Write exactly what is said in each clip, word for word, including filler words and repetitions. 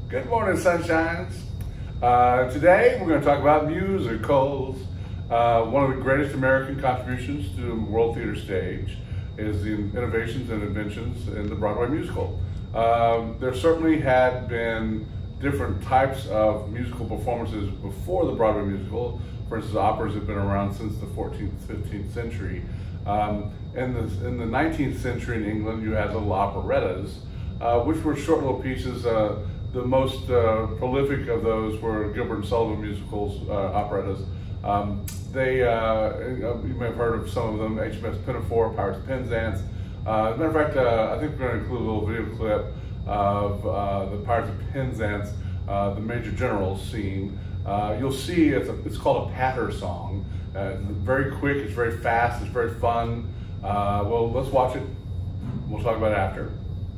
Good morning, sunshines. Uh, today we're going to talk about musicals. Uh, one of the greatest American contributions to the world theater stage is the innovations and inventions in the Broadway musical. Um, there certainly had been different types of musical performances before the Broadway musical. For instance, operas have been around since the fourteenth, fifteenth century. Um, in, the, in the nineteenth century in England, you had little operettas, uh, which were short little pieces. Uh, the most uh, prolific of those were Gilbert and Sullivan musicals, uh, operettas. Um, they, uh, you may have heard of some of them, H M S Pinafore, Pirates of Penzance. Uh, as a matter of fact, uh, I think we're going to include a little video clip of uh, the Pirates of Penzance, uh, the Major General scene. Uh, you'll see it's, a, it's called a patter song. Uh, it's very quick, it's very fast, it's very fun. Uh, well, let's watch it. We'll talk about it after.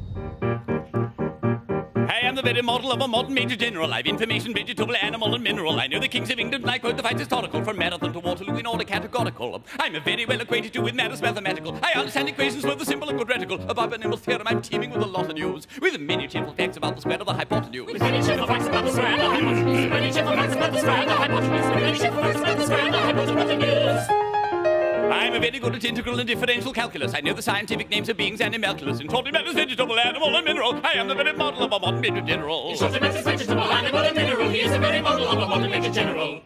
I am the very model of a modern Major General. I've information, vegetable, animal, and mineral. I know the kings of England, and I quote the fights historical, from Marathon to Waterloo in order categorical. I'm a very well acquainted too with matters mathematical. I understand equations both the simple and quadratical. Above an Nibbles theorem, I'm teeming with a lot of news, with many cheerful facts about the spread of the hypotenuse. With many cheerful facts about the spread of the hypotenuse. Many cheerful facts about the spread of the hypotenuse. Many cheerful facts about the spread of the hypotenuse. I'm a very good at integral and differential calculus. I know the scientific names of beings and animalculous. In short, it matters vegetable, animal, and mineral. I am the very model of a modern Major General. In short, it matters vegetable, animal, and mineral. He is the very model of a modern Major General.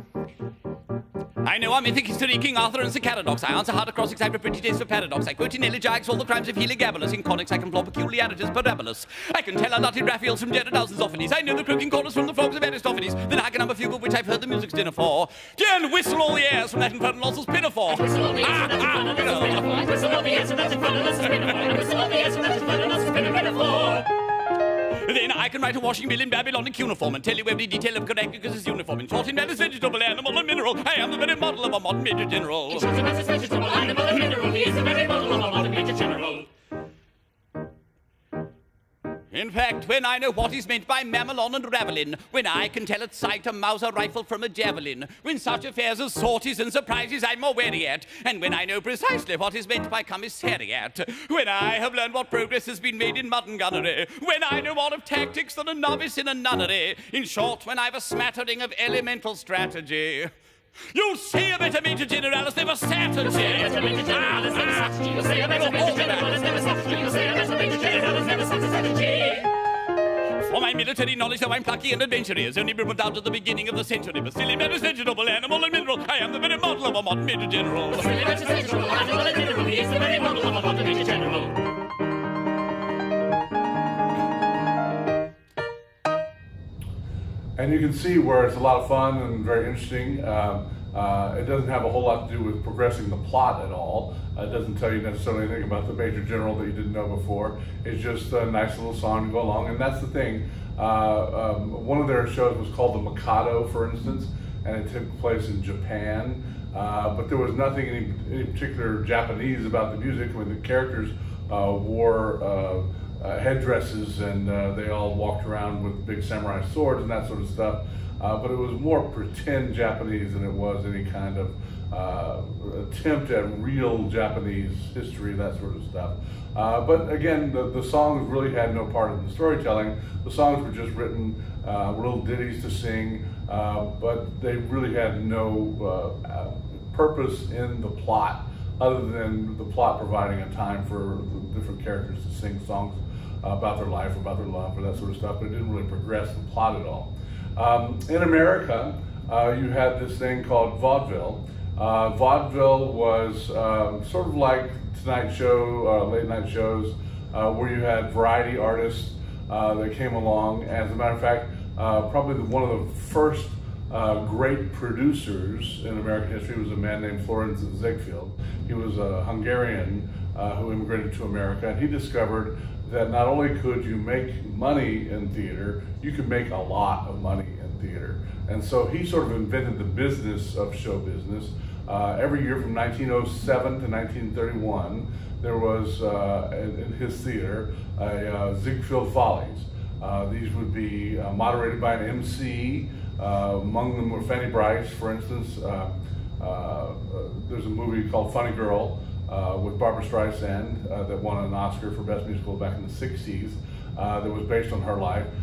I know our mythic history, King Arthur and Sir Caradox. I answer hard across I have a pretty taste for paradox. I quote in elegiacs all the crimes of Heliogabalus. In conics I can plot peculiarities parabolous. I can tell nutty Raphaels from Gerodal's Zophanes. I know the croaking chorus from the frogs of Aristophanes. Then I can number fugue of which I've heard the music's dinner for. Jen, whistle all the airs from that infernal Lossel's Pinafore. Whistle all the airs from that infernal Lossel's Pinafore. Whistle all the airs from that infernal Lossel's Pinafore. Whistle all the airs from that infernal Lossel's Pinafore. Then I can write a washing bill in Babylonic cuneiform and tell you every detail of Copernicus' uniform. In short, in matters vegetable, animal, and mineral, I am the very model of a modern Major General. In short, in matters vegetable, animal, and mineral, he is the very model of a modern Major General. In fact, when I know what is meant by mamelon and ravelin, when I can tell at sight a Mauser rifle from a javelin, when such affairs as sorties and surprises I'm more wary at, and when I know precisely what is meant by commissariat, when I have learned what progress has been made in modern gunnery, when I know more of tactics than a novice in a nunnery, in short, when I've a smattering of elemental strategy, you'll see a better Major General as never sat and said. You'll see a better Major General as never sat. You'll see a better Major General as never sat. For my military knowledge, though I'm plucky and adventurous, only been down to the beginning of the century, but still in matters vegetable, animal, and mineral, I am the very model of a modern Major General. Still in matters vegetable, animal, and mineral, he is the very model of a modern Major General. And you can see where it's a lot of fun and very interesting. Um, uh, it doesn't have a whole lot to do with progressing the plot at all. Uh, it doesn't tell you necessarily anything about the Major General that you didn't know before. It's just a nice little song to go along, and that's the thing. Uh, um, one of their shows was called The Mikado, for instance, and it took place in Japan. Uh, but there was nothing any, any particular Japanese about the music. I mean, the characters uh, wore uh, Uh, headdresses, and uh, they all walked around with big samurai swords and that sort of stuff. Uh, but it was more pretend Japanese than it was any kind of uh, attempt at real Japanese history, that sort of stuff. Uh, but again, the, the songs really had no part in the storytelling. The songs were just written, uh, little ditties to sing, uh, but they really had no uh, purpose in the plot, other than the plot providing a time for the different characters to sing songs about their life, about their love, or that sort of stuff, but it didn't really progress the plot at all. Um, in America, uh, you had this thing called vaudeville. Uh, vaudeville was um, sort of like Tonight Show, uh, late night shows, uh, where you had variety artists uh, that came along. As a matter of fact, uh, probably the, one of the first uh, great producers in American history was a man named Florenz Ziegfeld. He was a Hungarian uh, who immigrated to America, and he discovered that not only could you make money in theater, you could make a lot of money in theater. And so he sort of invented the business of show business. Uh, every year from nineteen oh seven to nineteen thirty-one, there was, uh, in, in his theater, a uh, Ziegfeld Follies. Uh, these would be uh, moderated by an M C. Uh, among them were Fanny Brice, for instance. Uh, uh, there's a movie called Funny Girl, Uh, with Barbra Streisand uh, that won an Oscar for Best Musical back in the sixties. Uh, that was based on her life.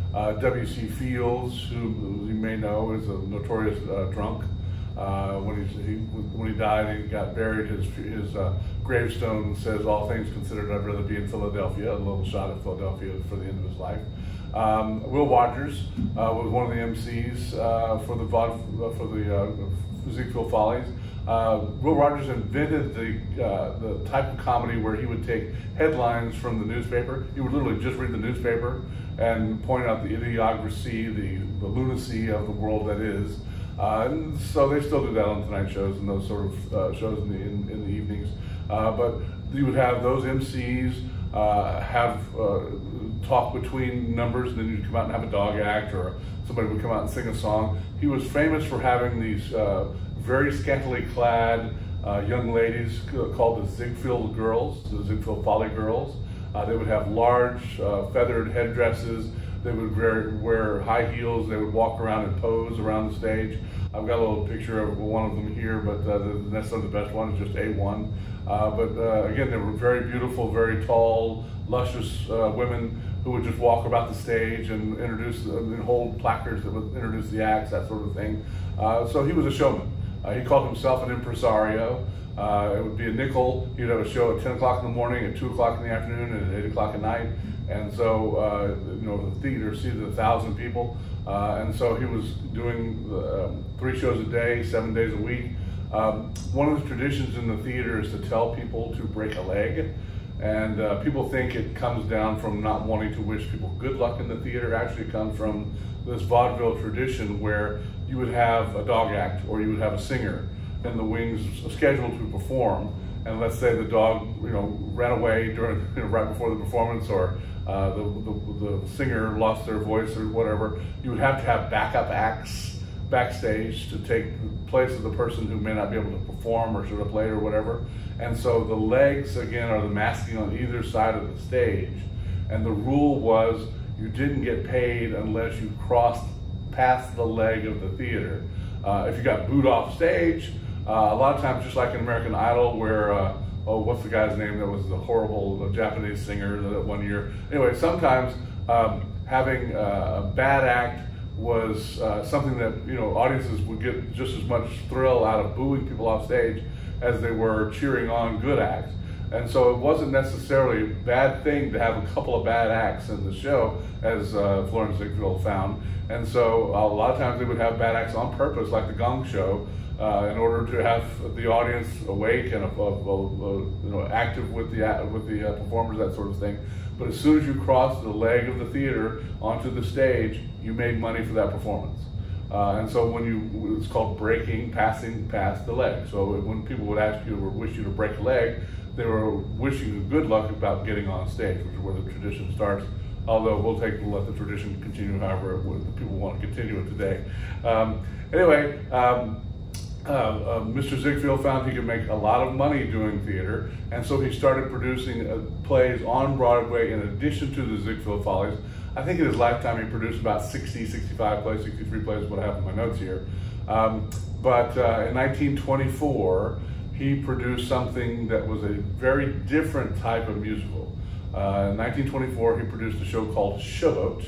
Uh, W C Fields, who, who you may know, is a notorious uh, drunk. Uh, when, he's, he, when he died, he got buried. His, his uh, gravestone says, "All things considered, I'd rather be in Philadelphia." A little shot at Philadelphia for the end of his life. Um, Will Rogers uh, was one of the M Cs uh, for the for the uh, Ziegfeld Follies. Uh, Will Rogers invented the uh, the type of comedy where he would take headlines from the newspaper. He would literally just read the newspaper and point out the idiocracy, the, the lunacy of the world that is. Uh, and so they still do that on Tonight shows and those sort of uh, shows in the, in, in the evenings. Uh, but you would have those M Cs uh, have uh, talk between numbers, and then you'd come out and have a dog act, or somebody would come out and sing a song. He was famous for having these uh, very scantily clad uh, young ladies called the Ziegfeld Girls, the Ziegfeld Folly Girls. Uh, they would have large uh, feathered headdresses. They would wear, wear high heels. They would walk around and pose around the stage. I've got a little picture of one of them here, but uh, that's not the best one. It's just A one. Uh, but uh, again, they were very beautiful, very tall, luscious uh, women who would just walk about the stage and introduce uh, and hold placards that would introduce the acts, that sort of thing. Uh, so he was a showman. Uh, he called himself an impresario. Uh, it would be a nickel. He'd have a show at ten o'clock in the morning, at two o'clock in the afternoon, and at eight o'clock at night. And so, uh, you know, the theater seated a thousand people. Uh, and so he was doing uh, three shows a day, seven days a week. Um, one of the traditions in the theater is to tell people to break a leg. And uh, people think it comes down from not wanting to wish people good luck in the theater. Actually, it comes from this vaudeville tradition where you would have a dog act, or you would have a singer in the wings scheduled to perform. And let's say the dog, you know, ran away during, you know, right before the performance, or uh, the, the, the singer lost their voice or whatever. You would have to have backup acts backstage to take the place of the person who may not be able to perform or should have played or whatever. And so the legs, again, are the masking on either side of the stage. And the rule was you didn't get paid unless you crossed past the leg of the theater. Uh, if you got booed off stage, uh, a lot of times, just like in American Idol, where, uh, oh, what's the guy's name that was the horrible uh, Japanese singer that one year? Anyway, sometimes um, having uh, a bad act was uh, something that, you know, audiences would get just as much thrill out of booing people off stage as they were cheering on good acts. And so it wasn't necessarily a bad thing to have a couple of bad acts in the show, as uh, Florence Ziegfeld found. And so a lot of times they would have bad acts on purpose, like the Gong Show, uh, in order to have the audience awake and uh, uh, uh, you know, active with the with the uh, performers, that sort of thing. But as soon as you crossed the leg of the theater onto the stage, you made money for that performance. Uh, and so when you, it's called breaking, passing past the leg. So when people would ask you or wish you to break a leg, they were wishing you good luck about getting on stage, which is where the tradition starts. Although we'll take we'll let the tradition continue however people want to continue it today. Um, anyway, um, uh, uh, Mister Ziegfeld found he could make a lot of money doing theater, and so he started producing uh, plays on Broadway in addition to the Ziegfeld Follies. I think in his lifetime he produced about sixty, sixty-five plays, sixty-three plays, what I have in my notes here. Um, but uh, in nineteen twenty-four, he produced something that was a very different type of musical. Uh, in nineteen twenty-four, he produced a show called Showboat,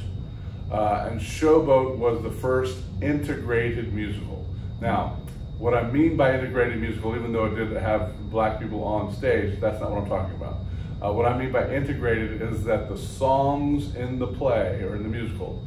uh, and Showboat was the first integrated musical. Now, what I mean by integrated musical, even though it did have black people on stage, that's not what I'm talking about. Uh, what I mean by integrated is that the songs in the play, or in the musical,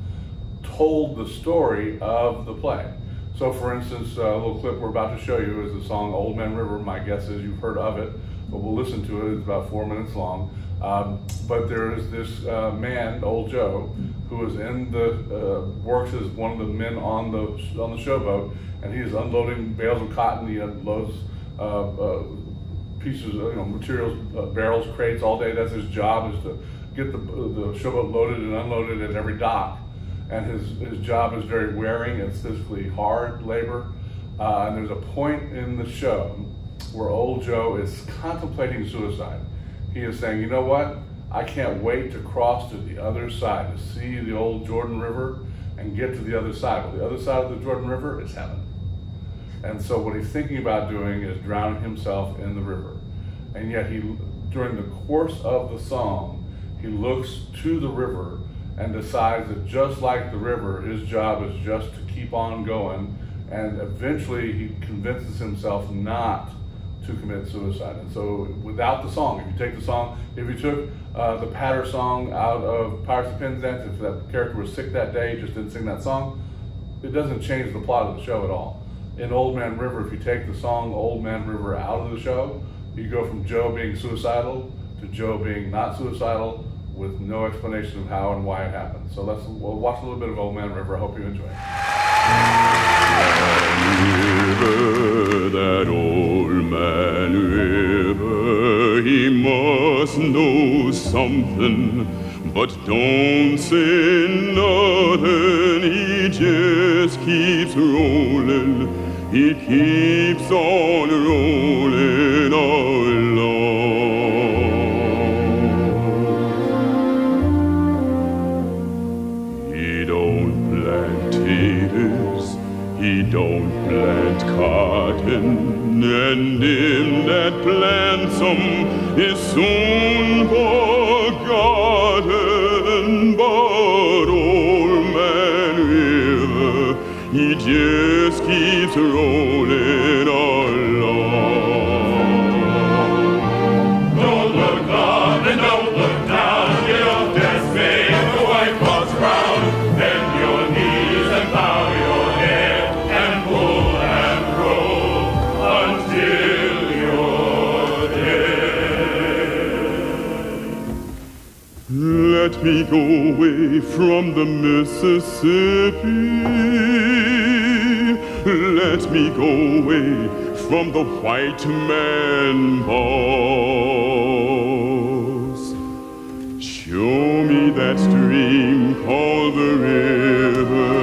told the story of the play. So for instance, a little clip we're about to show you is the song Old Man River. My guess is you've heard of it, but we'll listen to it. It's about four minutes long. Um, but there is this uh, man, Old Joe, who is in the, uh, works as one of the men on the, on the showboat, and he is unloading bales of cotton. He unloads uh, uh, pieces of, you know, materials, uh, barrels, crates all day. That's his job, is to get the, the showboat loaded and unloaded at every dock. And his, his job is very wearing. It's physically hard labor. Uh, and there's a point in the show where Old Joe is contemplating suicide. He is saying, you know what? I can't wait to cross to the other side, to see the old Jordan River and get to the other side. Well, the other side of the Jordan River is heaven. And so what he's thinking about doing is drowning himself in the river. And yet he, during the course of the song, he looks to the river and decides that just like the river, his job is just to keep on going, and eventually he convinces himself not to commit suicide. And so without the song, if you take the song, if you took uh, the patter song out of Pirates of Penzance, if that character was sick that day, just didn't sing that song, it doesn't change the plot of the show at all. In Old Man River, if you take the song Old Man River out of the show, you go from Joe being suicidal to Joe being not suicidal with no explanation of how and why it happened. So let's we'll watch a little bit of Old Man River. I hope you enjoy it. River, that old man river, he must know something, but don't say nothing. He just keeps rolling, he keeps on rolling along. He don't plant taters, he don't plant cotton, and him that plants 'em is soon forgotten. But Old Man River, he just keeps rolling along. Don't look up and don't look down, you'll just make the white cross round, bend your knees and bow your head and pull and roll until you're dead. Let me go away from the Mississippi. Let me go away from the white man boss. Show me that stream called the River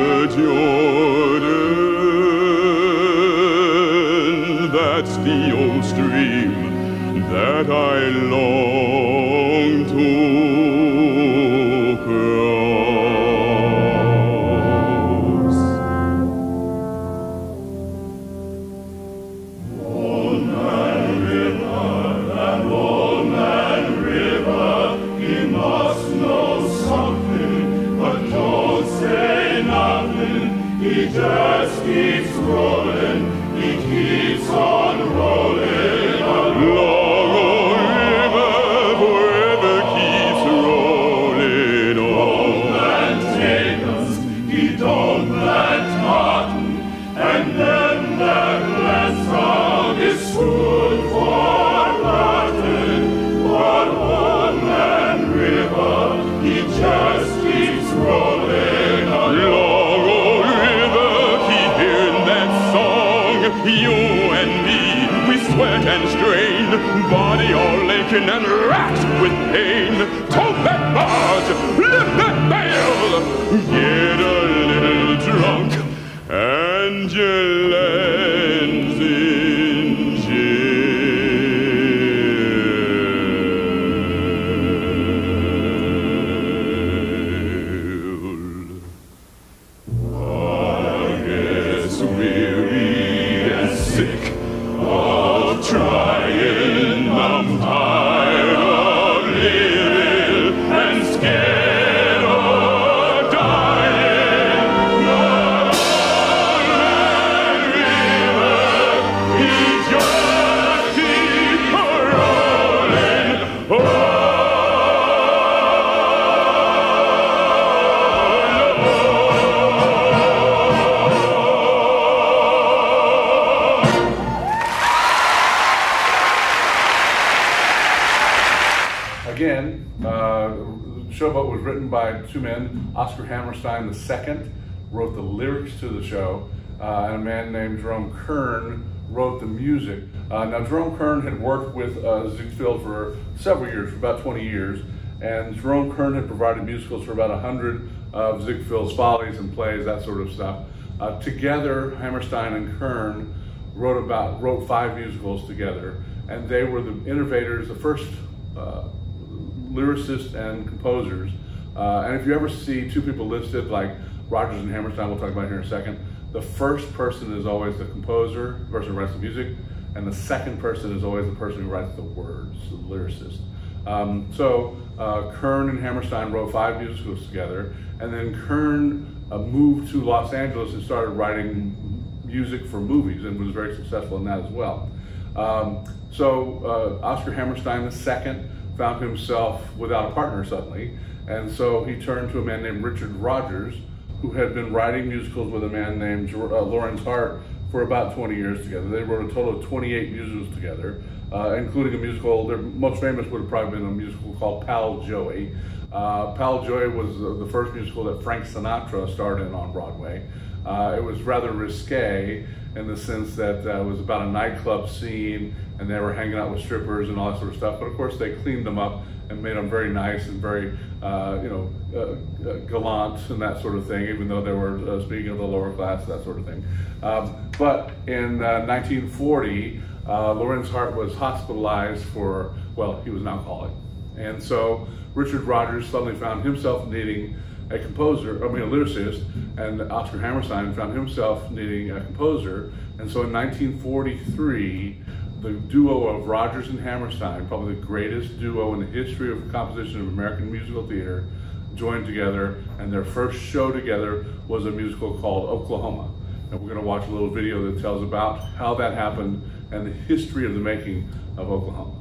Jordan. That's the old stream that I long to cross. Old Man River, that old man river, he must know something, but don't say nothing. He just keeps rolling, he keeps on rolling along. And strained, body all aching and racked with pain. Tote that barge, lift that bale, get a little drunk, and your land's in jail. I guess weary and sick trying, I'm tired of living and scared of dying. But Old Man River, he just keeps rolling. Oh, Again, uh, Showboat was written by two men. Oscar Hammerstein the second wrote the lyrics to the show, uh, and a man named Jerome Kern wrote the music. Uh, now, Jerome Kern had worked with uh, Ziegfeld for several years, for about twenty years, and Jerome Kern had provided musicals for about a hundred of Ziegfeld's follies and plays, that sort of stuff. Uh, together, Hammerstein and Kern wrote about wrote five musicals together, and they were the innovators, the first uh, lyricists and composers. Uh, and if you ever see two people listed, like Rodgers and Hammerstein, we'll talk about here in a second, the first person is always the composer, the person who writes the music, and the second person is always the person who writes the words, the lyricist. Um, so uh, Kern and Hammerstein wrote five musicals together, and then Kern uh, moved to Los Angeles and started writing music for movies and was very successful in that as well. Um, so uh, Oscar Hammerstein the second found himself without a partner suddenly, and so he turned to a man named Richard Rodgers, who had been writing musicals with a man named uh, Lorenz Hart for about twenty years together. They wrote a total of twenty-eight musicals together, uh, including a musical. Their most famous would have probably been a musical called Pal Joey. Uh, Pal Joey was uh, the first musical that Frank Sinatra starred in on Broadway. Uh, it was rather risque in the sense that uh, it was about a nightclub scene, and they were hanging out with strippers and all that sort of stuff. But of course, they cleaned them up and made them very nice and very, uh, you know, uh, uh, gallant and that sort of thing, even though they were uh, speaking of the lower class, that sort of thing. Um, but in uh, nineteen forty, uh, Lorenz Hart was hospitalized for, well, he was an alcoholic. And so Richard Rodgers suddenly found himself needing a composer, I mean a lyricist, and Oscar Hammerstein found himself needing a composer. And so in nineteen forty-three, the duo of Rodgers and Hammerstein, probably the greatest duo in the history of composition of American musical theater, joined together, and their first show together was a musical called Oklahoma. And we're going to watch a little video that tells about how that happened and the history of the making of Oklahoma.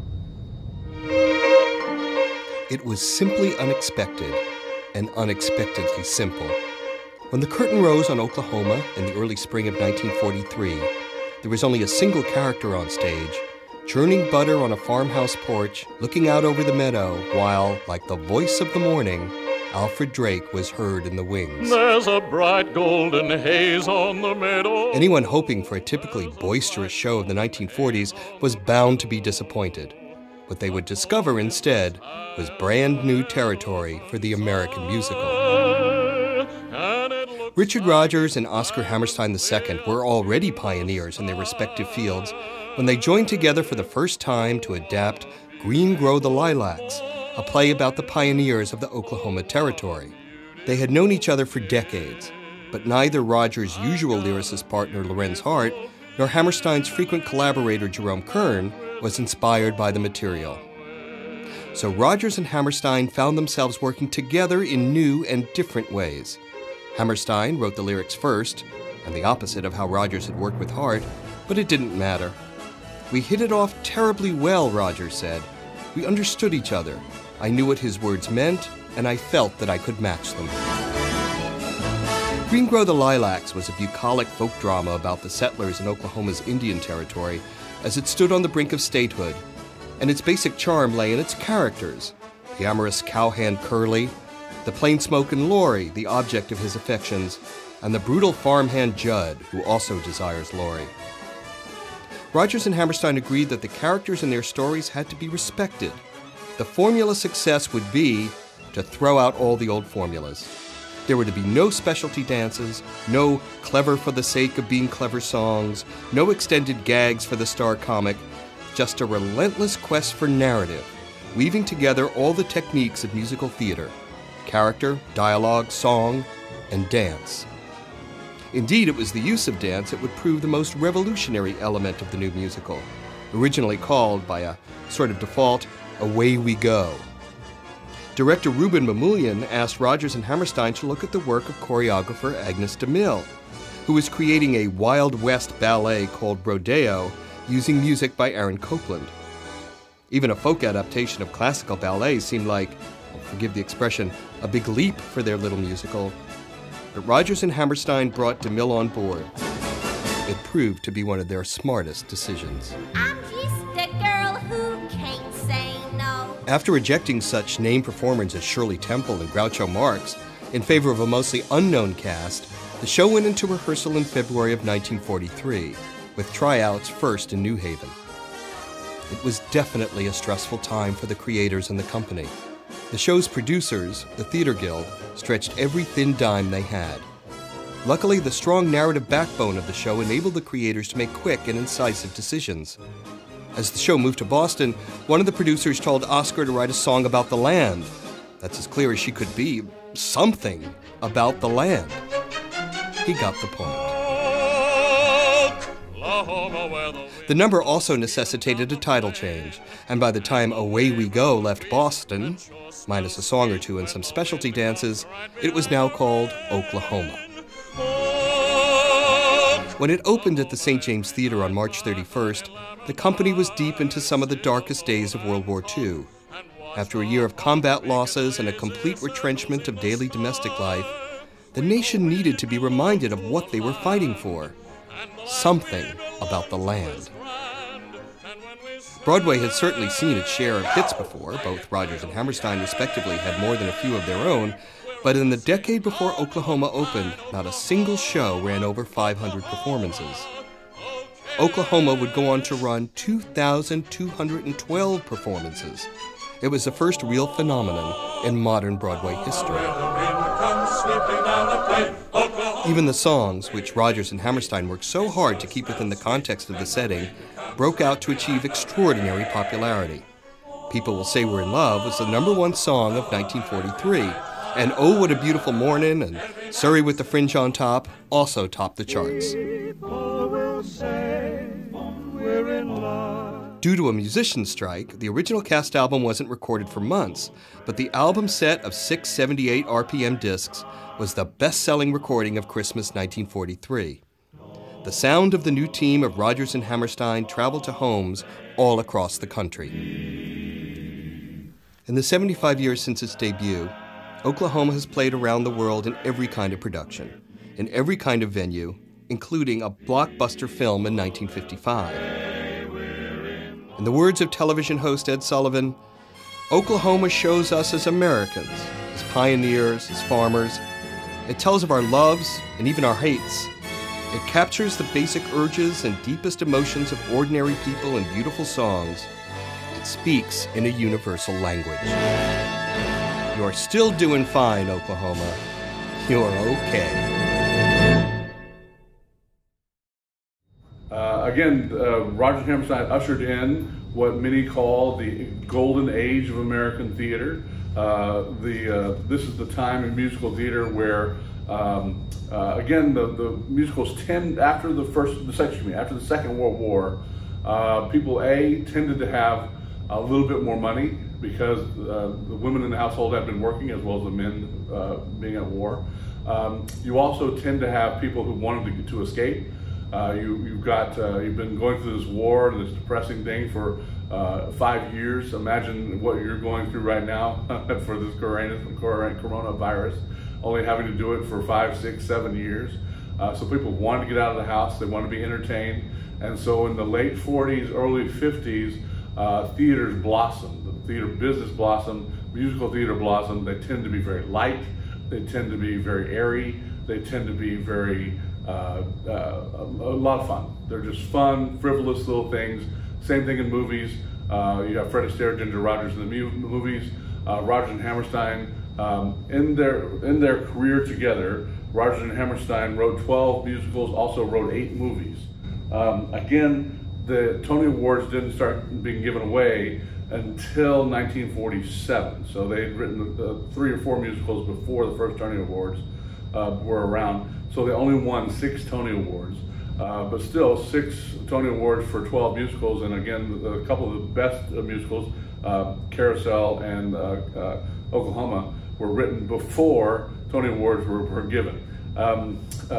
It was simply unexpected and unexpectedly simple. When the curtain rose on Oklahoma in the early spring of nineteen forty-three, there was only a single character on stage, churning butter on a farmhouse porch, looking out over the meadow, while, like the voice of the morning, Alfred Drake was heard in the wings. There's a bright golden haze on the meadow. Anyone hoping for a typically boisterous show of the nineteen forties was bound to be disappointed. What they would discover instead was brand new territory for the American musical. Richard Rodgers and Oscar Hammerstein the second were already pioneers in their respective fields when they joined together for the first time to adapt Green Grow the Lilacs, a play about the pioneers of the Oklahoma Territory. They had known each other for decades, but neither Rodgers' usual lyricist partner Lorenz Hart nor Hammerstein's frequent collaborator Jerome Kern was inspired by the material. So Rodgers and Hammerstein found themselves working together in new and different ways. Hammerstein wrote the lyrics first, and the opposite of how Rodgers had worked with Hart, but it didn't matter. "We hit it off terribly well," Rodgers said. "We understood each other. I knew what his words meant, and I felt that I could match them." Green Grow the Lilacs was a bucolic folk drama about the settlers in Oklahoma's Indian Territory as it stood on the brink of statehood, and its basic charm lay in its characters: the amorous cowhand Curly, the plainspoken Laurie, the object of his affections, and the brutal farmhand Judd, who also desires Laurie. Rodgers and Hammerstein agreed that the characters in their stories had to be respected. The formula success would be to throw out all the old formulas. There were to be no specialty dances, no clever for the sake of being clever songs, no extended gags for the star comic, just a relentless quest for narrative, weaving together all the techniques of musical theater: character, dialogue, song, and dance. Indeed, it was the use of dance that would prove the most revolutionary element of the new musical, originally called, by a sort of default, "Away We Go." Director Ruben Mamoulian asked Rodgers and Hammerstein to look at the work of choreographer Agnes DeMille, who was creating a Wild West ballet called Rodeo using music by Aaron Copland. Even a folk adaptation of classical ballet seemed like, forgive the expression, a big leap for their little musical. But Rodgers and Hammerstein brought DeMille on board. It proved to be one of their smartest decisions. I'm just a girl who can't say no. After rejecting such name performers as Shirley Temple and Groucho Marx in favor of a mostly unknown cast, the show went into rehearsal in February of nineteen forty-three, with tryouts first in New Haven. It was definitely a stressful time for the creators and the company. The show's producers, the Theater Guild, stretched every thin dime they had. Luckily, the strong narrative backbone of the show enabled the creators to make quick and incisive decisions. As the show moved to Boston, one of the producers told Oscar to write a song about the land. That's as clear as she could be. Something about the land. He got the point. Oklahoma, where the The number also necessitated a title change, and by the time Away We Go left Boston, minus a song or two and some specialty dances, it was now called Oklahoma. When it opened at the Saint James Theater on March thirty-first, the company was deep into some of the darkest days of World War Two. After a year of combat losses and a complete retrenchment of daily domestic life, the nation needed to be reminded of what they were fighting for. Something about the land. Broadway had certainly seen its share of hits before. Both Rodgers and Hammerstein respectively had more than a few of their own, but in the decade before Oklahoma opened, not a single show ran over five hundred performances. Oklahoma would go on to run two thousand two hundred twelve performances. It was the first real phenomenon in modern Broadway history. Even the songs, which Rodgers and Hammerstein worked so hard to keep within the context of the setting, broke out to achieve extraordinary popularity. People Will Say We're in Love was the number one song of nineteen forty-three, and Oh What a Beautiful Mornin' and Surrey with the Fringe on Top also topped the charts. Due to a musician's strike, the original cast album wasn't recorded for months, but the album set of six seventy-eight R P M discs was the best-selling recording of Christmas nineteen forty-three. The sound of the new team of Rodgers and Hammerstein traveled to homes all across the country. In the seventy-five years since its debut, Oklahoma has played around the world in every kind of production, in every kind of venue, including a blockbuster film in nineteen fifty-five. In the words of television host Ed Sullivan, Oklahoma shows us as Americans, as pioneers, as farmers. It tells of our loves and even our hates. It captures the basic urges and deepest emotions of ordinary people in beautiful songs. It speaks in a universal language. You're still doing fine, Oklahoma. You're okay. Uh, again, uh, Rodgers and Hammerstein ushered in what many call the golden age of American theater. Uh, the uh, this is the time in musical theater where, um, uh, again, the, the musicals tend after the first, the second, excuse me, after the Second World War, uh, people A tended to have a little bit more money because uh, the women in the household have been working as well as the men uh, being at war. Um, you also tend to have people who wanted to, to escape. Uh, you, you've got, uh, you've been going through this war and this depressing thing for uh, five years. Imagine what you're going through right now for this coronavirus, only having to do it for five, six, seven years. Uh, so people wanted to get out of the house, they wanted to be entertained. And so in the late forties, early fifties, uh, theaters blossomed. The theater business blossomed, musical theater blossomed. They tend to be very light, they tend to be very airy, they tend to be very Uh, uh, a lot of fun. They're just fun, frivolous little things. Same thing in movies. Uh, you have Fred Astaire, Ginger Rogers in the mu movies. Uh, Rodgers and Hammerstein, um, in their in their career together, Rodgers and Hammerstein wrote twelve musicals, also wrote eight movies. Um, again, the Tony Awards didn't start being given away until nineteen forty-seven. So they'd written uh, three or four musicals before the first Tony Awards uh, were around. So they only won six Tony Awards, uh, but still six Tony Awards for twelve musicals, and again, a couple of the best uh, musicals, uh, Carousel and uh, uh, Oklahoma, were written before Tony Awards were, were given. Um, uh,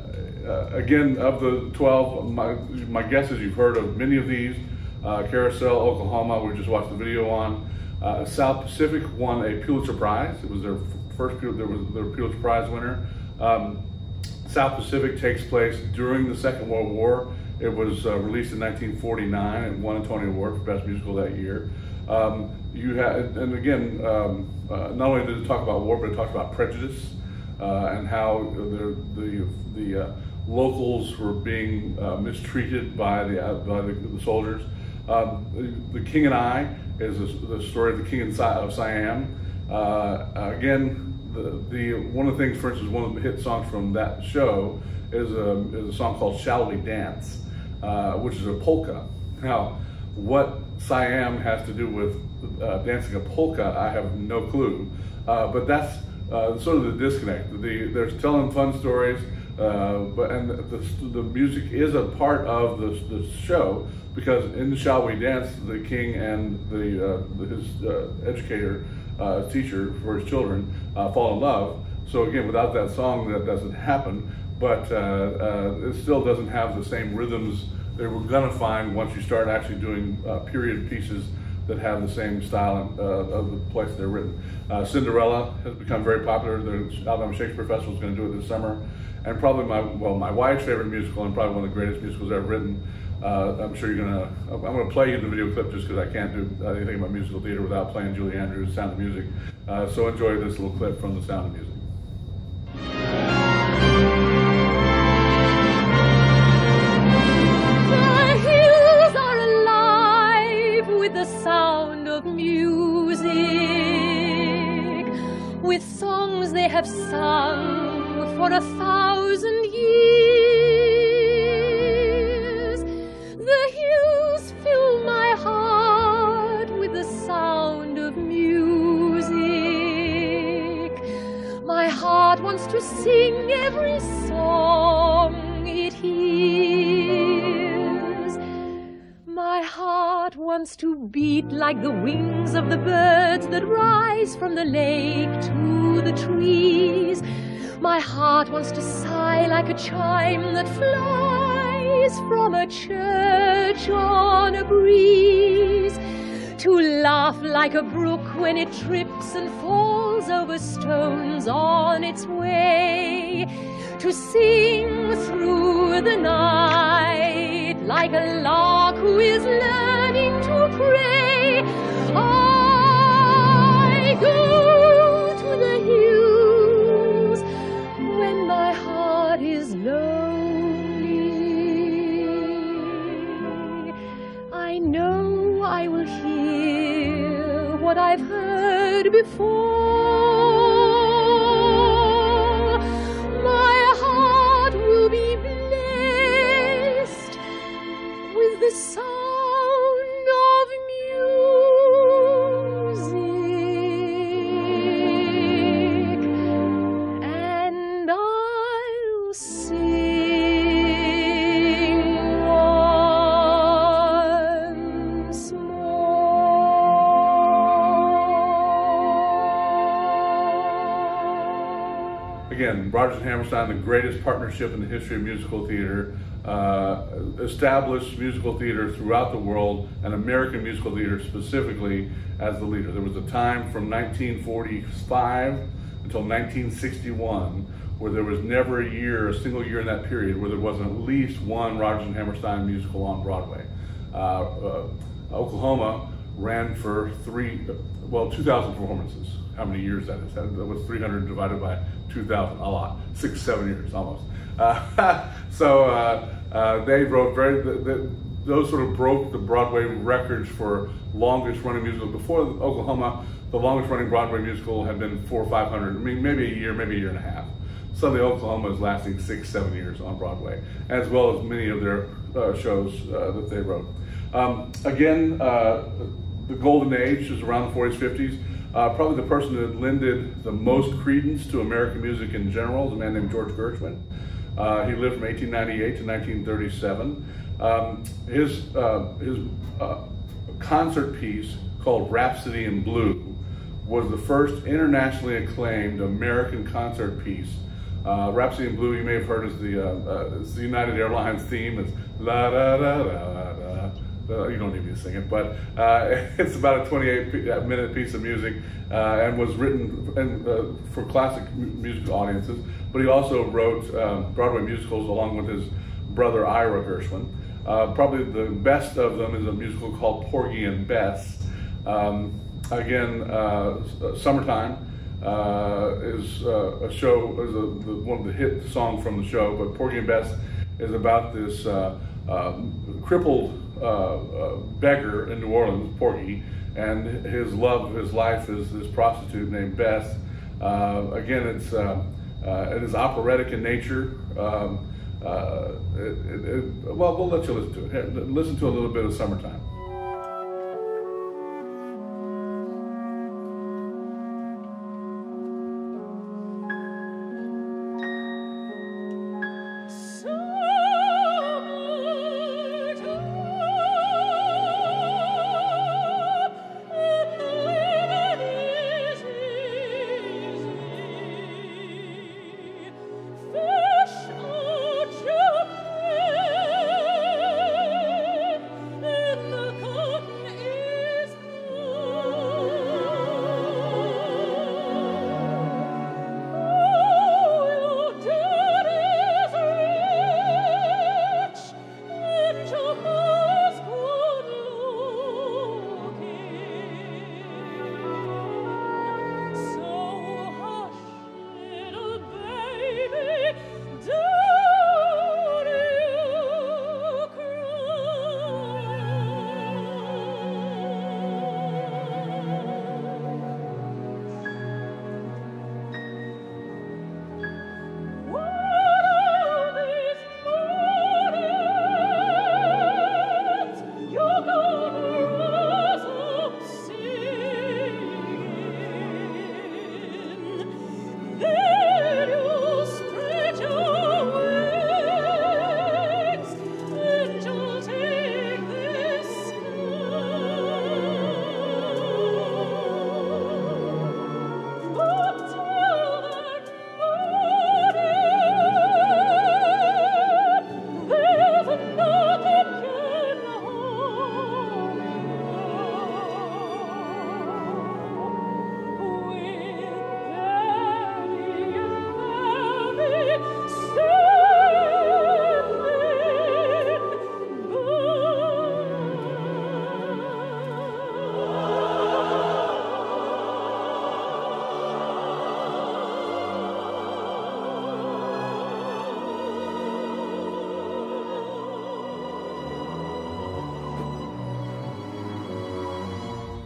uh, again, of the twelve, my, my guess is you've heard of many of these. Uh, Carousel, Oklahoma, we just watched the video on. Uh, South Pacific won a Pulitzer Prize. It was their first, there was their Pulitzer Prize winner. Um, South Pacific takes place during the Second World War. It was uh, released in nineteen forty-nine and won a Tony Award for Best Musical that year. Um, you had, and again, um, uh, not only did it talk about war, but it talked about prejudice uh, and how the the, the uh, locals were being uh, mistreated by the uh, by the, the soldiers. Um, the, the King and I is the, the story of the King of Siam. Uh, again. The, the, one of the things, for instance, one of the hit songs from that show is a, is a song called Shall We Dance, uh, which is a polka. Now, what Siam has to do with uh, dancing a polka, I have no clue. Uh, but that's uh, sort of the disconnect. The, they're telling fun stories, uh, but and the, the music is a part of the, the show, because in Shall We Dance, the king and the, uh, his uh, educator, uh, teacher for his children uh, fall in love. So again, without that song, that doesn't happen. But uh, uh, it still doesn't have the same rhythms that we're gonna find once you start actually doing uh, period pieces that have the same style uh, of the place they're written. Uh, Cinderella has become very popular. The Alabama Shakespeare Festival is going to do it this summer. And probably my, well, my wife's favorite musical, and probably one of the greatest musicals ever written. Uh, I'm sure you're gonna, I'm gonna play you the video clip just because I can't do anything about musical theater without playing Julie Andrews' Sound of Music. Uh, so enjoy this little clip from The Sound of Music. The hills are alive with the sound of music, with songs they have sung for a thousand years. The hills fill my heart with the sound of music. My heart wants to sing every song it hears. My heart wants to beat like the wings of the birds that rise from the lake to the trees. My heart wants to sigh like a chime that flies from a church on a breeze, to laugh like a brook when it trips and falls over stones on its way, to sing through the night like a lark who is learning to pray. I go to the hills when my heart is lonely. I know I will hear what I've heard before. My heart will be blessed with the sound of music, and I'll sing once more. Again, Rodgers and Hammerstein, the greatest partnership in the history of musical theater, uh, established musical theater throughout the world, and American musical theater specifically as the leader. There was a time from nineteen forty-five until nineteen sixty-one where there was never a year, a single year in that period, where there wasn't at least one Rodgers and Hammerstein musical on Broadway. Uh, uh, Oklahoma ran for three, well, two thousand performances. How many years that is? That was three hundred divided by two thousand, a lot, six, seven years almost. Uh, so uh, uh, they wrote very, the, the, those sort of broke the Broadway records for longest running musical. Before Oklahoma, the longest running Broadway musical had been four or five hundred, I mean, maybe a year, maybe a year and a half. Suddenly Oklahoma is lasting six, seven years on Broadway, as well as many of their uh, shows uh, that they wrote. Um, again, uh, the golden age is around the forties, fifties. Uh, probably the person that lended the most credence to American music in general is a man named George Gershwin. Uh, he lived from eighteen ninety-eight to nineteen thirty-seven. Um, his uh, his uh, concert piece called Rhapsody in Blue was the first internationally acclaimed American concert piece. Uh, Rhapsody in Blue, you may have heard, is the, uh, uh, it's the United Airlines theme. It's la da da da da. Uh, you don't need me to sing it, but uh, it's about a twenty-eight minute piece of music uh, and was written and, uh, for classic music audiences. But he also wrote uh, Broadway musicals along with his brother Ira Gershwin. Uh, probably the best of them is a musical called Porgy and Bess. Um, again, uh, Summertime uh, is uh, a show, is a, the, one of the hit songs from the show, but Porgy and Bess is about this uh, uh, crippled uh, uh, beggar in New Orleans, Porgy, and his love of his life is this prostitute named Beth. Uh, again, it's uh, uh, it is operatic in nature. Um, uh, it, it, it, well, we'll let you listen to it. Here, listen to a little bit of Summertime.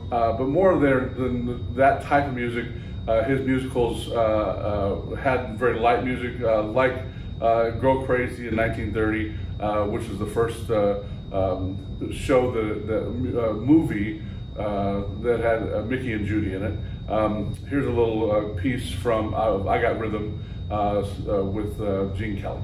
uh, but more than, than that type of music, uh, his musicals uh, uh, had very light music, uh, like uh, Go Crazy in nineteen thirty, uh, which was the first uh, um, show, the, the uh, movie uh, that had uh, Mickey and Judy in it. Um, here's a little uh, piece from uh, I Got Rhythm uh, uh, with uh, Gene Kelly.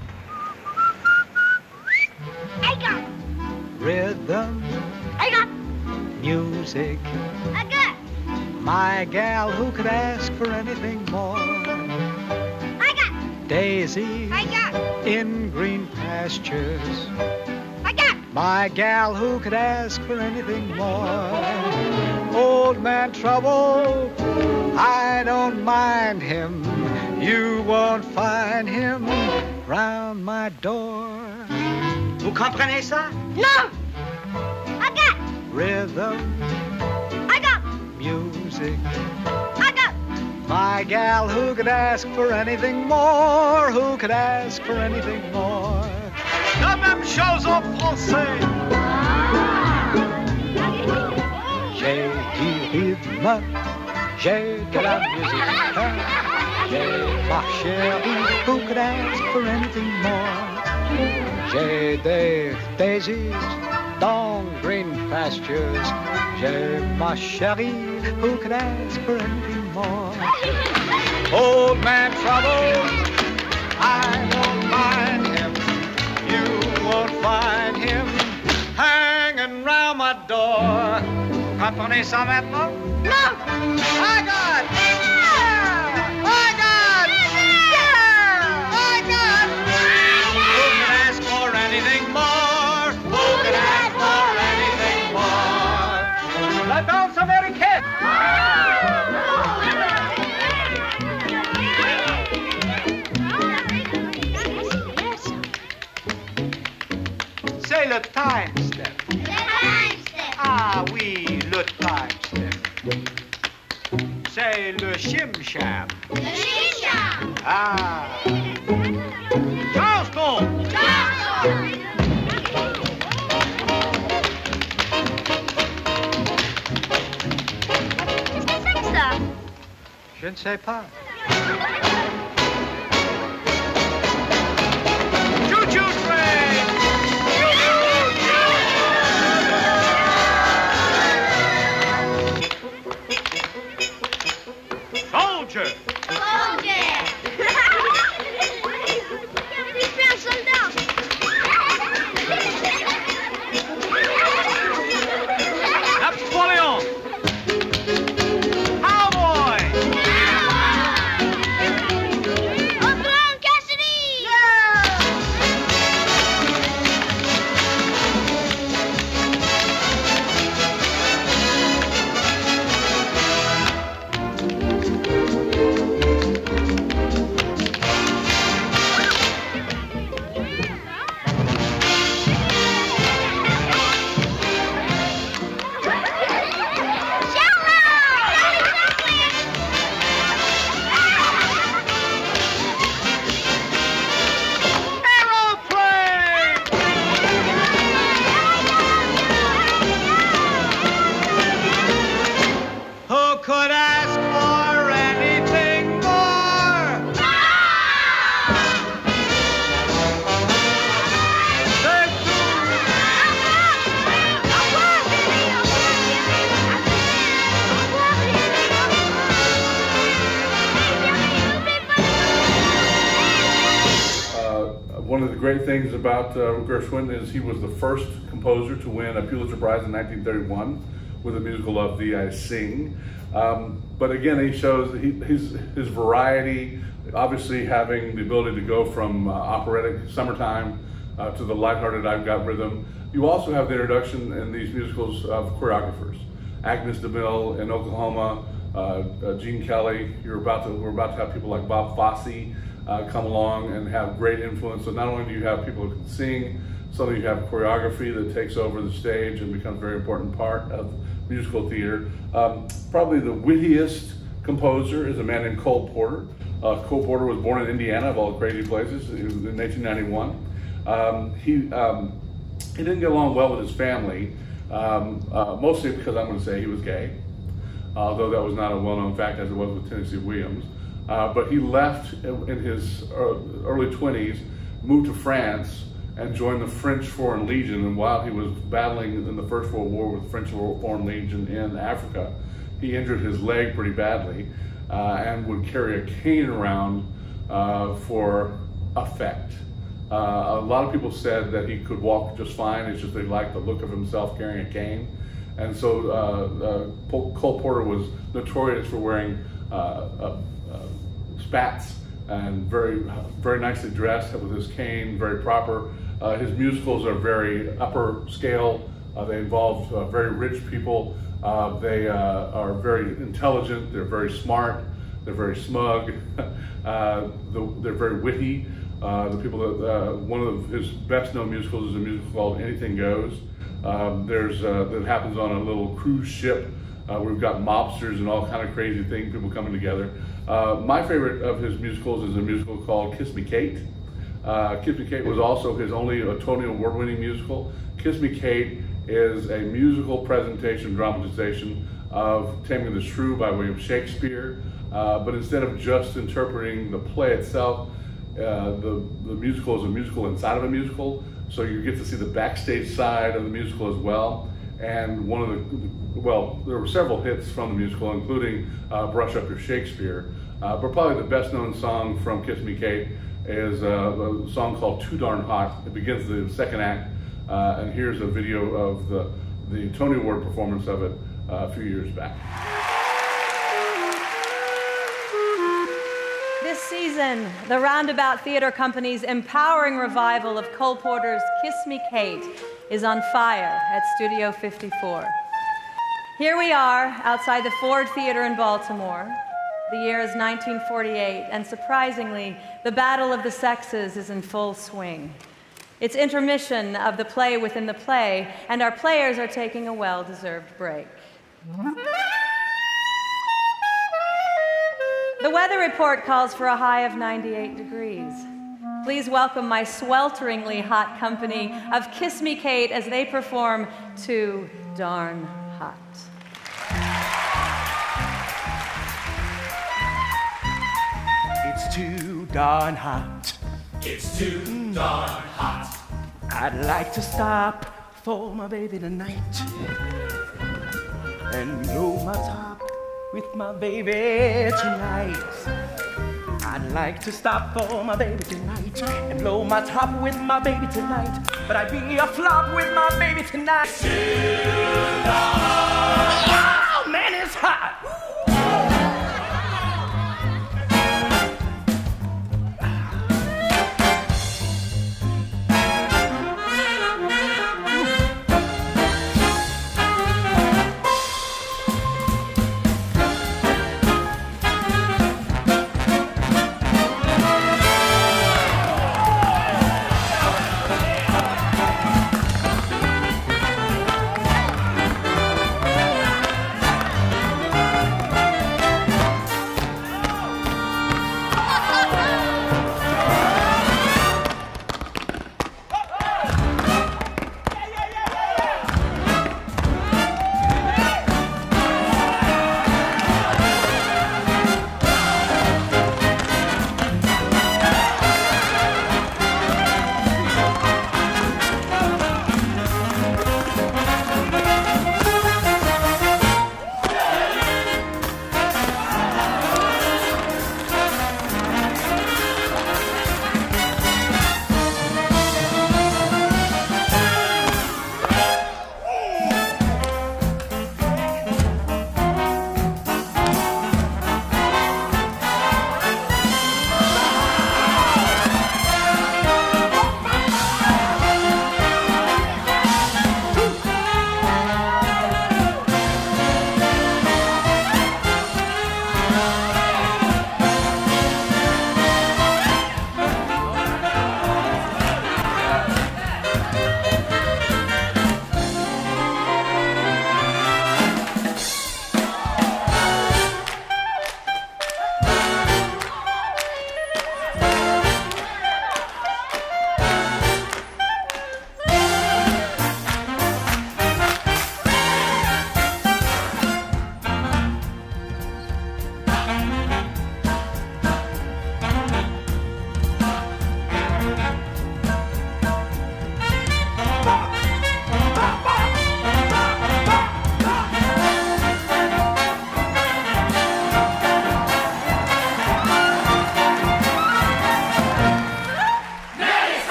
I got Rhythm, I got music, I got my gal, who could ask for anything more? I got Daisies I got in green pastures, I got my gal, who could ask for anything more? Old man Trouble, I don't mind him, you won't find him round my door. Vous comprenez ça? No! I got Rhythm, I got music, I got my gal, who could ask for anything more? Who could ask for anything more? La même chose en français. J'ai du rythme, j'ai de la musique, j'ai ma chérie, who could ask for anything more? J'ai des daisies dans green pastures, j'ai ma chérie, who could ask for anything more? Old man Trouble, I don't mind him, you won't find him hanging round my door. Comprenez ça maintenant? No! I got! Yeah! I got! Yeah! I got! Who can ask for anything more? Who can ask for anything more? La danse américaine! C'est le time step. Ah oui, le time step. C'est le shim-sham. Ah. Charleston! Qu'est-ce que c'est que ça? Je ne sais pas. Choo-choo train! Soldier! Soldier! Il fait un soldat! Napoleon! Cowboy! Old Cassidy! Who could ask for anything more? Say Uh, one of the great things about uh, Gershwin is he was the first composer to win a Pulitzer Prize in nineteen thirty-one with a musical of Thee I Sing. Um, but again, he shows that he, his, his variety, obviously having the ability to go from uh, operatic Summertime uh, to the lighthearted I've Got Rhythm. You also have the introduction in these musicals of choreographers. Agnes DeMille in Oklahoma, uh, uh, Gene Kelly. You're about to, we're about to have people like Bob Fosse uh, come along and have great influence. So not only do you have people who can sing, so you have choreography that takes over the stage and becomes a very important part of musical theater. Um, probably the wittiest composer is a man named Cole Porter. Uh, Cole Porter was born in Indiana, of all the crazy places, in eighteen ninety-one. Um, he, um, he didn't get along well with his family, um, uh, mostly because I'm going to say he was gay, although that was not a well-known fact as it was with Tennessee Williams. Uh, but he left in his early twenties, moved to France, and joined the French Foreign Legion. And while he was battling in the First World War with the French Foreign Legion in Africa, he injured his leg pretty badly uh, and would carry a cane around uh, for effect. Uh, a lot of people said that he could walk just fine, it's just they liked the look of himself carrying a cane. And so uh, uh, Cole Porter was notorious for wearing uh, uh, uh, spats and very, very nicely dressed with his cane, very proper. Uh, his musicals are very upper scale. Uh, they involve uh, very rich people. Uh, they uh, are very intelligent. They're very smart. They're very smug. uh, the, they're very witty. Uh, the people that uh, one of his best known musicals is a musical called Anything Goes. Um, there's uh, that happens on a little cruise ship. Uh, we've got mobsters and all kind of crazy things, people coming together. Uh, my favorite of his musicals is a musical called Kiss Me Kate. Uh, Kiss Me Kate was also his only uh, Tony Award-winning musical. Kiss Me Kate is a musical presentation, dramatization of Taming of the Shrew by William Shakespeare. Uh, but instead of just interpreting the play itself, uh, the, the musical is a musical inside of a musical. So you get to see the backstage side of the musical as well. And one of the, well, there were several hits from the musical, including uh, Brush Up Your Shakespeare. Uh, but probably the best known song from Kiss Me Kate is uh, a song called Too Darn Hot. It begins the second act, uh, and here's a video of the, the Tony Award performance of it uh, a few years back. This season, the Roundabout Theatre Company's empowering revival of Cole Porter's Kiss Me Kate is on fire at Studio fifty-four. Here we are outside the Ford Theatre in Baltimore. The year is nineteen forty-eight, and surprisingly, the battle of the sexes is in full swing. It's intermission of the play within the play, and our players are taking a well-deserved break. The weather report calls for a high of ninety-eight degrees. Please welcome my swelteringly hot company of Kiss Me Kate as they perform Too Darn Hot. It's too darn hot. It's too darn hot. I'd like to stop for my baby tonight and blow my top with my baby tonight. I'd like to stop for my baby tonight and blow my top with my baby tonight, but I'd be a flop with my baby tonight. Too darn hot. Oh man, it's hot.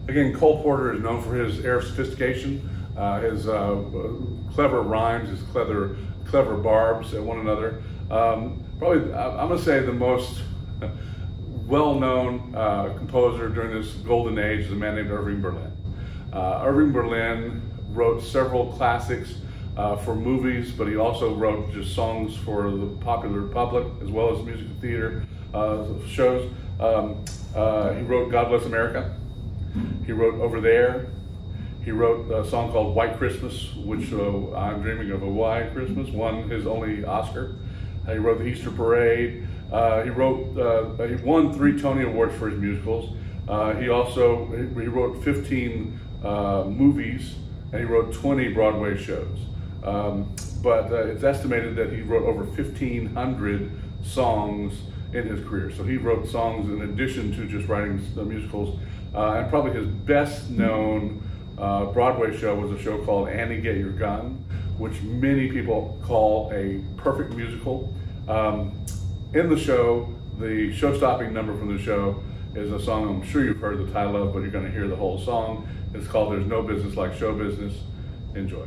Again, Cole Porter is known for his air of sophistication, uh, his uh, clever rhymes, his clever, clever barbs at one another. Um, probably, I'm going to say the most well-known uh, composer during this golden age is a man named Irving Berlin. Uh, Irving Berlin wrote several classics uh, for movies, but he also wrote just songs for the popular public as well as musical theater uh, shows. Um, uh, he wrote God Bless America. He wrote Over There. He wrote a song called White Christmas, which uh, I'm Dreaming of a White Christmas, won his only Oscar. Uh, he wrote The Easter Parade. Uh, he wrote, uh, he won three Tony Awards for his musicals. Uh, he also, he wrote fifteen uh, movies, and he wrote twenty Broadway shows. Um, but uh, it's estimated that he wrote over fifteen hundred songs in his career. So he wrote songs in addition to just writing the musicals. Uh, and probably his best known uh, Broadway show was a show called Annie Get Your Gun, which many people call a perfect musical. Um, in the show, the show-stopping number from the show is a song I'm sure you've heard the title of, but you're going to hear the whole song. It's called There's No Business Like Show Business. Enjoy.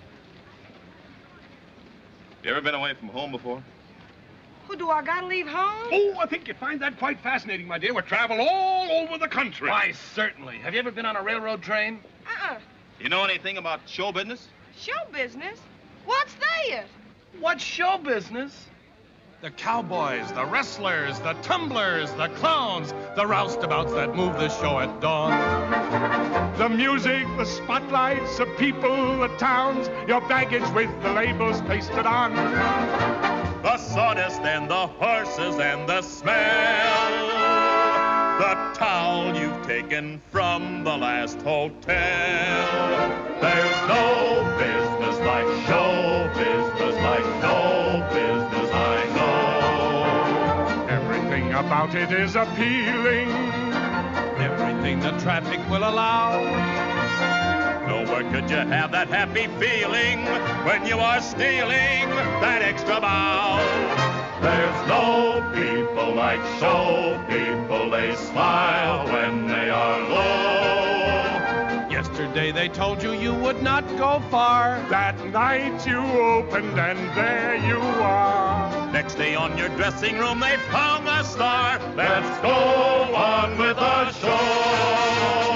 You ever been away from home before? Well, do I gotta leave home? Oh, I think you'd find that quite fascinating, my dear. We travel all over the country. Why, certainly. Have you ever been on a railroad train? Uh-uh. You know anything about show business? Show business? What's that? What's show business? The cowboys, the wrestlers, the tumblers, the clowns, the roustabouts that move the show at dawn. The music, the spotlights, the people, the towns, your baggage with the labels pasted on. The sawdust and the horses and the smell. The towel you've taken from the last hotel. There's no business like show business, like no business I know. Everything about it is appealing. Everything the traffic will allow. Nowhere could you have that happy feeling when you are stealing that extra bow. There's no people like show people. They smile when they are low. Yesterday they told you you would not go far. That night you opened and there you are. Next day on your dressing room they've hung a star. Let's go on with the show.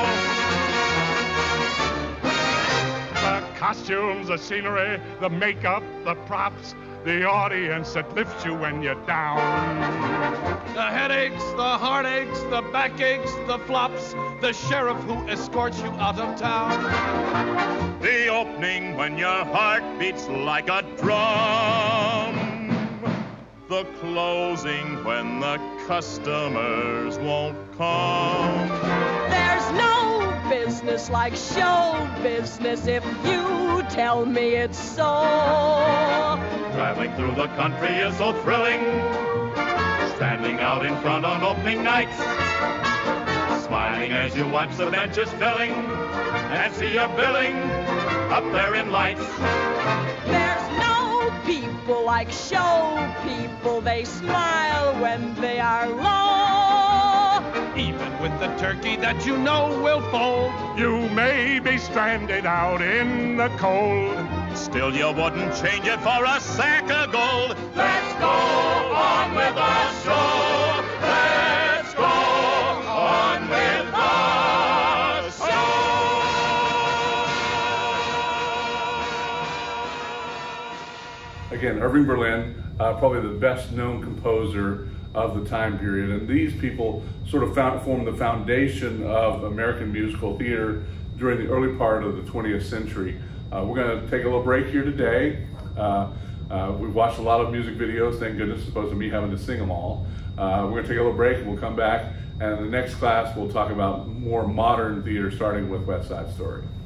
The costumes, the scenery, the makeup, the props, the audience that lifts you when you're down. The headaches, the heartaches, the backaches, the flops, the sheriff who escorts you out of town. The opening when your heart beats like a drum. The closing when the customers won't come. There's no business like show business if you tell me it's so. Traveling through the country is so thrilling. Standing out in front on opening nights. Smiling as you watch the benches filling and see your billing up there in lights. There's no people like show people. They smile when they are low. Even with the turkey that you know will fold, you may be stranded out in the cold. Still you wouldn't change it for a sack of gold. Let's go on with the show. Let's go on with the show. Again, Irving Berlin, uh, probably the best known composer of the time period. And these people sort of found, formed the foundation of American musical theater during the early part of the twentieth century. Uh, we're going to take a little break here today. Uh, uh, we've watched a lot of music videos, thank goodness, as opposed to me having to sing them all. Uh, we're going to take a little break and we'll come back, and in the next class we'll talk about more modern theater, starting with West Side Story.